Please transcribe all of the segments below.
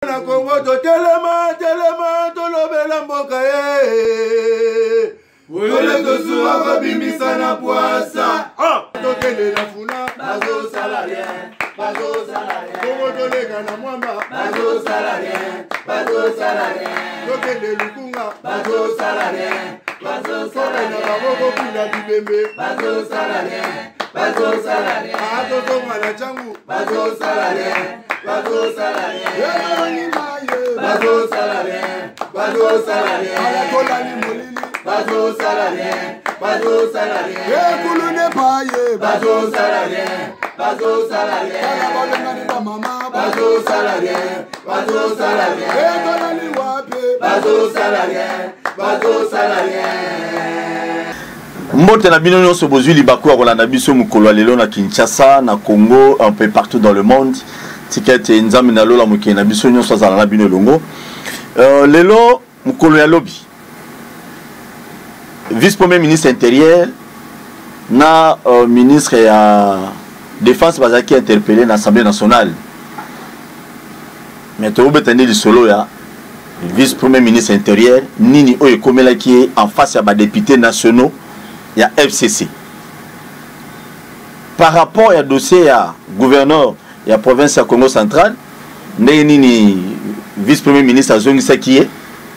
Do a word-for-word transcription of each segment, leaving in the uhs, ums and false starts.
Na Congo to telema telema to lobela mboka ye. Wole to suwa ko bimbisa na poasa. To kele na funa bazo salarien, bazo salarien. Congo to lega na mwamba bazo salarien, bazo salarien. To kele lukunga bazo salarien, bazo salarien. Na boko kula bibembe bazo salarien, bazo salarien. Ato to mala changu bazo salarien. Bazo salarien, bazo salarien, bazo salarien, bazo salarien, bazo salarien, bazo salarien, bazo salarien, bazo salarien, bazo salarien, bazo salarien, bazo salarien. Mbote na bino nyonso bozwi libaku ya kolanda biso mokolo lelo na Kinshasa, na Congo, un peu partout dans le monde. Ticket nzambe na lola mokene na biso nyonso azala na bino longo. Euh lelo mokolo ya lobi. Vice premier ministre intérieur na euh, ministre ya défense bazaki interpellé na Assemblée nationale. Mais to betande li solo ya vice premier ministre intérieur nini oyo komela ki en face ya ba députés nationaux ya F C C. Par rapport à dossier ya gouverneur la province de Congo central, ni vice-premier ministre a zongi qui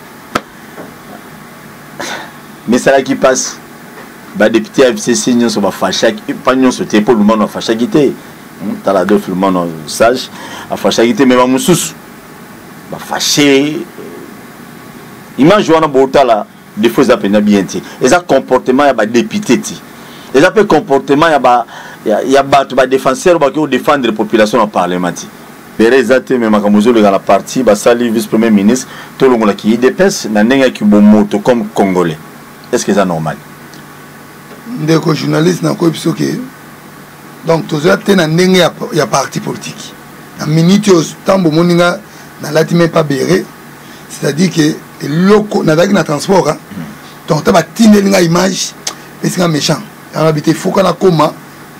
mais ça là qui passe, bah député F C C n'y sont pas fâchés, pas n'y sont pas pour le monde en fâché quitté, t'as la deux le monde sage, en fâché quitté mais mon sous, bah fâché, image on a beau là, des fois ça peut pas bien ti, et ça comportement y a bah député ti, et ça peut comportement y a bah il y a des défenseurs qui défendent les populations dans le Parlement. Mais exactement, même la partie, le vice-premier ministre, tout le monde qui dépense, n'a pas qui moto comme Congolais. Est-ce que c'est normal? Des journalistes n'ont pas dit donc, tout ça, il y a parti politique. La minute, tant que vous n'avez même pas béré, c'est-à-dire que le transport, donc tu as une image, c'est méchant. Il faut qu'on ait comment.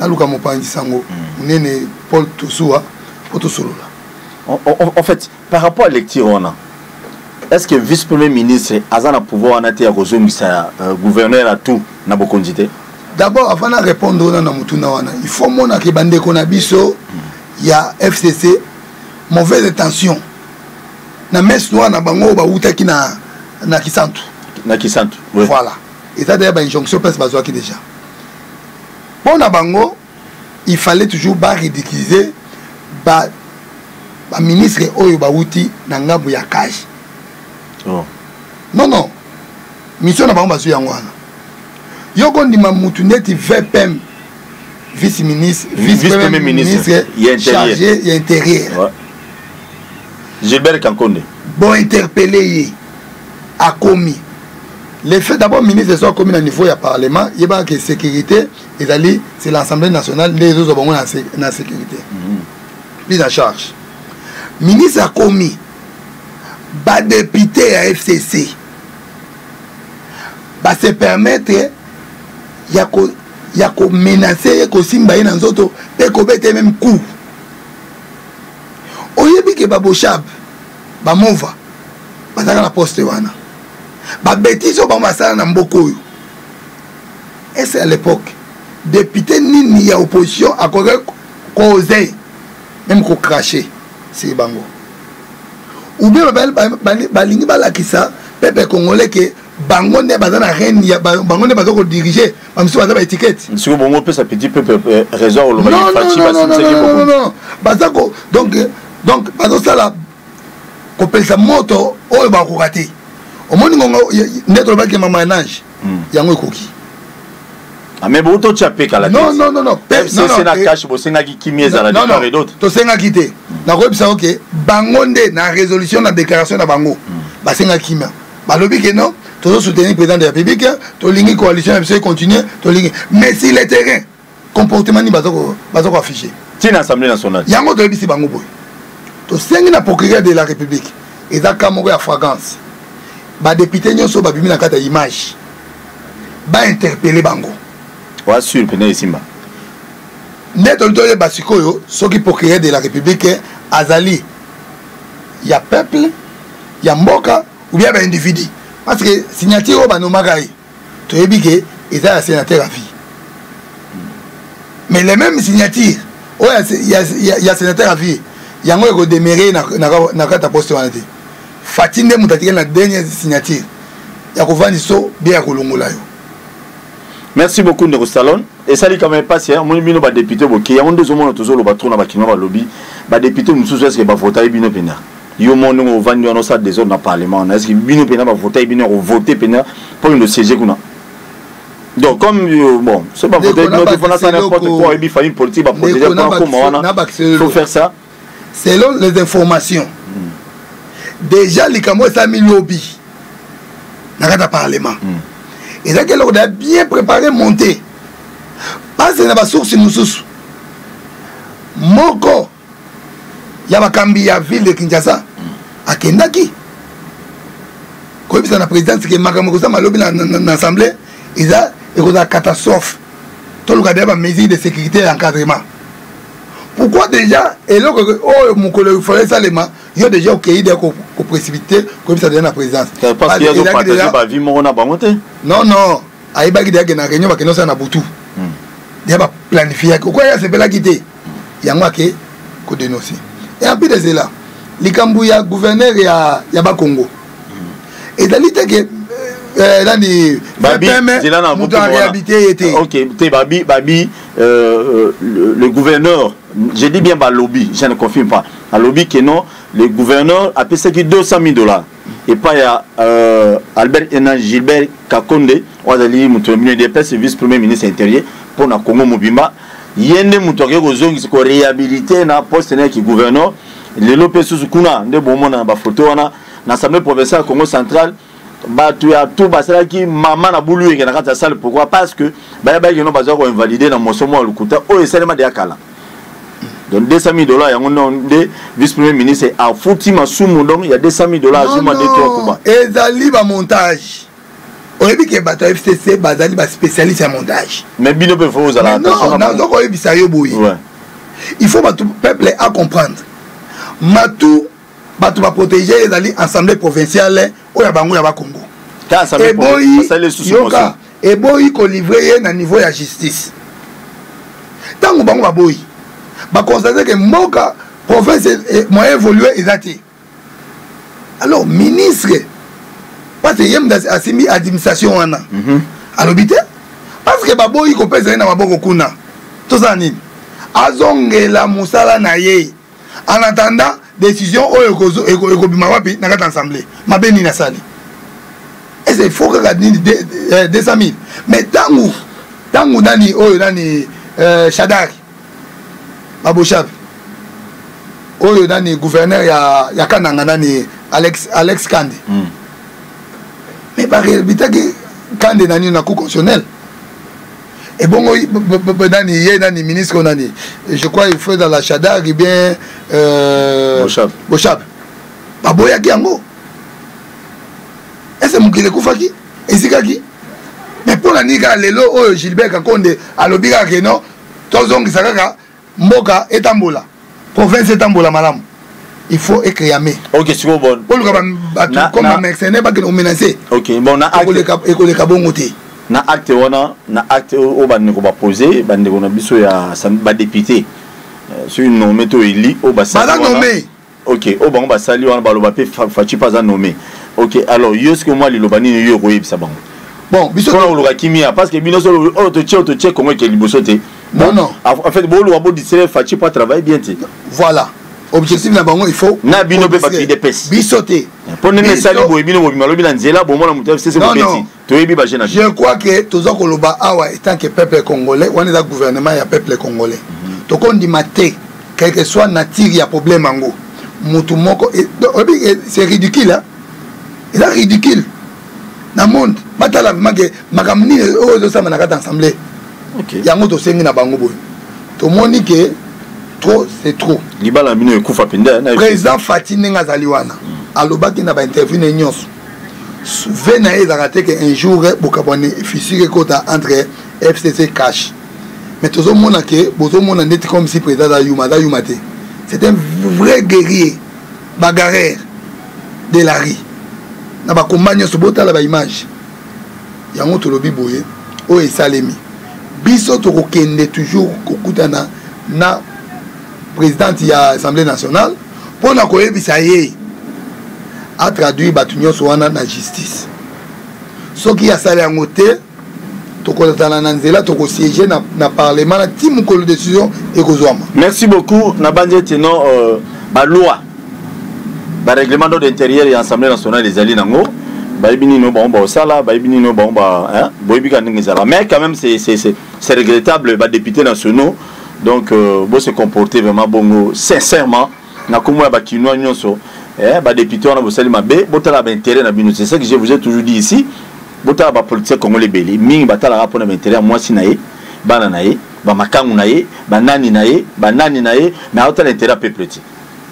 Paul Toussoua, en fait, par rapport à l'électorat, est-ce que le vice-premier ministre a un pouvoir de le gouverneur à tout na bokondité? D'abord, avant de répondre à il faut que il y a F C C, mauvaise intention. Na mes noa na bango ba utaki na na Kisantu. Na Kisantu. Voilà. Et ça d'ailleurs une injonction parce que déjà. Bon, bango, il fallait toujours pas ridiculiser le ministre Oyo Bauti Nangabu Yakash. Oh. Non, non. Mission n'a pas besoin de ça. Yoko Ndima Moutuneti V P M, vice-ministre, vice-premier ministre, chargé et intérieur. Ouais. Gilbert Kankonde. Bon, interpellé, a commis. Le fait d'abord, le ministre soit commis au niveau du Parlement, il y a que sécurité, c'est l'Assemblée nationale, les autres ont la sécurité. Prise en charge. Le ministre a commis, le député à F C C, va se permettre, il y a qu'à menacer, il y a simba dans les autres, et qu'on mette même coup. Au lieu que Babochab, Bamova, va la poste. Ba bêtise au bambasala na mboko. Et c'est à l'époque député ni ya opposition a causé même qu'on cracher c'est bango. Ou bien ba lingi ba la kisa peuple congolais que bango ne bazana reine ya bango ne bazako diriger ba mso bazaba étiquette. Si bongo peut ça petit peuple raison au non non non non bazako donc donc bazo sala ko pesa moto o ba ko rater. Au moins, notre bac est ma ménage. Il y a un cookie. Ah, mais vous avez un peu de non, non, non, non. C'est un cache, vous avez un qui mise à la déclaration et d'autres. Tu sais, un quitté. Na web ça, ok. Bangonde, na résolution, na déclaration, na bango. Bah, c'est un qui m'a. Bah, le but, non. Tu dois soutenir le président de la République. Tu ligne coalition, tu continuer. Tu ligne. Mais si le terrain, comportement, ni bazoko affiché. C'est l'Assemblée nationale. Il y a un autre qui bango boy. Tu sais, na procureur de la République. Et ça, comme à fragrance. Ba député nyonso ba bimi na kata image ba interpeller bango wa sur pene simba neto tole basikoyo soki procureur de la République azali ya peuple ya mboka ou bien ba individu parce que signature ba no magaï to yebi que ils a sénateur à vie mais les mêmes signatures oh il y a il y a sénateur à vie yango eko démérer na na kata poste wana te fatinde mutatika na dernière signature ya kovandi so bien ya kolongola yo. Merci beaucoup Ndeko Salon. Et ça dit quand même pas si on est bino ba député boké ya on deux hommes toujours le patron na ba kinwa ba lobby ba député mususu est-ce que ba voter bino pena yo monde ngo vandi on ça des autres na parlement est-ce que bino pena ba voter bino voter pena pour le siéger kuna. Donc comme euh, bon c'est pas voter bino faut ça n'importe quoi et bi famille politique ba protéger pour comment wana faut faire ça selon les informations. Hmm. Déjà les camo ça mi lobby na kata parlement. Hmm. Et là, on a bien préparé, monté. Parce que la source nous sous. Moko, il y a la ville de Kinshasa, à Kendaki. Quand il y a la présidence qui est Makamokosa, Malobi dans l'Assemblée, il y a une catastrophe. Tout le monde a des mesures de sécurité et d'encadrement. Pourquoi déjà, et là, oh, mon collègue Forêt Salema, il y a déjà au pays de précipité comme ça devient la présidence. Parce qu'il y a des partagés par vie, on a pas monté. Non, non. Il y a des réunions qui sont à Boutou. Il y a planifié. Pourquoi il y a ces belles quitter? Il y a moi qui ko dénoncer. Et en plus de cela, les Kambouya gouverneur il y a il y a pas Congo. Et dans l'idée que là ni Babi, c'est là dans Boutou. OK, t'es Babi, Babi euh, le, le gouverneur, je dis bien bah lobby, je ne confirme pas. À lobby que non, le gouverneur a payé deux cent mille dollars. Et pas il y a euh, Albert Enan Gilbert Kakonde, on a dit mon vice-premier ministre intérieur pour na Congo Mobimba. Yende mutoke kozongi ko réhabiliter na poste na ki gouverneur le lopé sous kuna nde bomo na ba photo wana na assemblée provinciale Congo central ba tu ya tout basala ki mama na bulu yenge na kata salle. Pourquoi? Parce que ba ba yeno baza ko invalider na mosomo wa lukuta o esalema de akala. Donc deux cent mille dollars, il y a un vice-premier ministre a foutu ma somme, donc il y a deux cent mille dollars. Non, non, et Zali va montage. On a vu que le F C C est spécialiste en montage. Mais bien peut faire aux alentours. Non, non, donc on a vu ça. Il faut que tout le peuple à comprendre. Matou, Matou va protéger les alliés assemblée provinciale au Yabango Yaba Congo. Et Boyi, Yoka, et Boyi qu'on livre à niveau de la justice. Tant que Bango va Boyi. Bah constater que Moka province moyen évolué exacté. Alors ministre parce que yem asimi administration wana. Alors bité parce que babo yi ko pesa na maboko kuna. Tout ça nini. Azongela musala na ye. En attendant décision oyo kozo eko bima wapi na kata assemblée. Mabeni na sali. Et c'est faut que gadini deux cent mille. Mais tangu tangu nani oyo nani euh Shadari Babochab oyo nani gouverneur ya ya Kananga nani Alex Alex Kande. Mm. Mais par bitaki Kande nani na cour constitutionnel. Et bon nani yé nani ministre nani je crois il faut dans la Chadar et bien euh Bochab. Bochab. Baboya kiango. Est-ce mukile kufaki? Ezikaki? Mais pour la niga lelo oyo Gilbert Kakonde alobika ke non tozongi sakaka Moka etambola province etambola malamu il faut écrémer. OK c'est bon pour le comme un mercenaire pas que on menacer. OK bon na acte école kabongote na acte wana na acte o bande ko ba poser bande ko na biso ya ba député sur une nommé to eli o ba sa nommé. OK o ba ba sali wana ba lo ba pe fachi pas à nommer. OK alors yo ce que moi li lo bani yo ko yebisa bango. Bon biso ko lo kimia parce que bino so o to che o to che comment que libosote. Non, non. En fait, bon, le robot dit c'est Fachi pas travailler bien. Voilà. Objectif là il faut. Na bino be papier de pes. Bisoter. Pour ne sali bo bino bo malo bila nzela bo mona mutu c'est c'est petit. To yebi ba jeune. Je crois que tozo koloba awa étant que peuple congolais, on est dans gouvernement ya peuple congolais. To kon di maté quel que soit nature ya problème ango. Mutu moko c'est ridicule hein. C'est ridicule. Na monde, batala make makamni o zo sama na kata assemblée. OK. Yango to sengi na bango boy. To moni que trop c'est trop. Libala mino ekufa penda na président Fatine ngazali wana. Alobaki na ba interview na nyonso. Souvenez les arrêter que un jour bokabone fissure kota entre F C C cash. Mais tout mona que bozo mona net comme si président da Yuma da Yuma te. C'est un vrai guerrier. bagarre de la rue na ba combat nyonso botala ba image yango tolobi boye o esalemi biso tokokende toujours kokutana na présidente ya Assemblée nationale pona koyebisa ye a traduire bato nyonso wana na justice soki asali yango te tokozala na nzela tokosiéger na, na parlement na ti mokolo décision ekozwama. Merci beaucoup na bandi teno euh, ba loi ba règlement d'ordre intérieur et Assemblée nationale des alliés nango ba ibini no ba ba osala ba ibini no ba ba hein boyebi ka ndenge zala mais quand même c'est c'est c'est regrettable ba députés nationaux donc euh, bo se comporter vraiment bongo sincèrement na komo ya ba kinoa nyonso eh ba député on a bo sali mabe botala ba intérêt na bino c'est ça que je vous ai toujours dit ici botala ba politique congolais belé mingi batala rapona ba intérêt moi si naé bana naé ba makangu naé ba nani naé ba nani naé mais autant l'intérêt peuple ti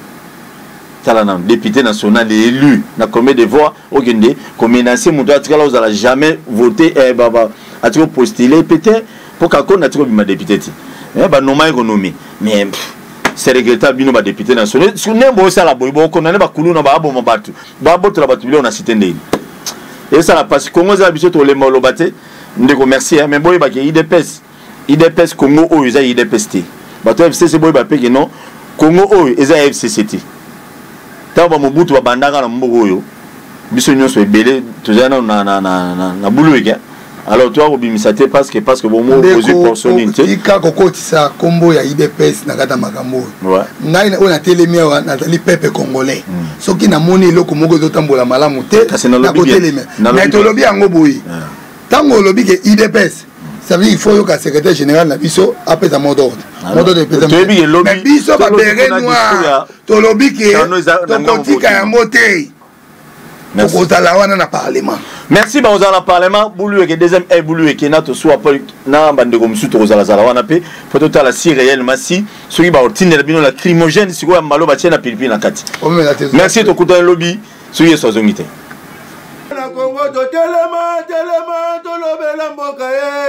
tala na député national élu na combien de voix au Guinée comme menacer mon droit là vous allez jamais voter eh baba a trop postuler peut-être pour qu'on a trop ma député ti eh ba normal économie mais c'est regrettable bino ba député national sur nembo ça la boy bo ko na ba kulu na ba bo mabatu ba boto la batu on a cité ndeni et ça la passe Congo za biso to le molo baté ndeko merci mais boy ba ke I D P S I D P S Congo o eza I D P S T bato F C C boy ba pe que non Congo o eza F C C T taba mobutu ba bandaka na mboko oyo biso nyonso ebele tozana na na na na bulu eke alors toi obimisa te parce que parce que bon mot poser personnalité tika kokotisa kombo ya I D P S na kata makambo ngai na ona telemi wa natali pepe congolais soki na moni eloko moko zotambola malamu te na kotelemi na tolobi yango boyi tango lobi ke I D P S ça veut dire il faut que le secrétaire général na biso appelle à mot d'ordre mot d'ordre mais biso ba bere noir to lobi ke to kotika yango te kozala wana na parlement. Merci ba ozala parlement boulu eke deuxième e boulu eke na to soit na bandeko musu to kozala zala wana pe photo ta la si réellement si soki ba otine bino la crimogène siko ya malo ba tiena pilipili na kati. Merci to kuta lobby soki so zongite. Na Congo to telema telema to lobela mboka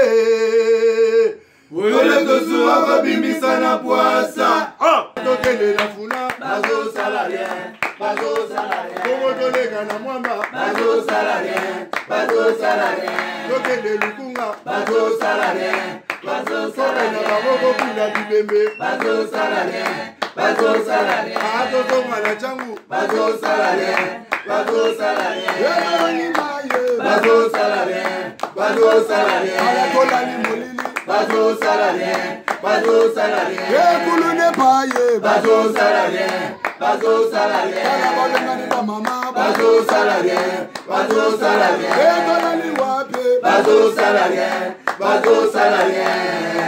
ye wole to suwa ko bimbisa na poasa to kele na funa bazo salarien bazo salarien Congo to lega na mwamba bazo salarien bazo salarien to kele lukunga bazo salarien bazo salarien na boko kula bibembe bazo salarien bazo salarien ato to mwana changu bazo salarien bazo salarien bazo salarien bazo salarien ala kola ni molili bazo salarien bazo salarien e kulune paye bazo salarien bazo salarien ala bolenga ni ba mama bazo salarien bazo salarien e kola ni wape bazo salarien bazo salarien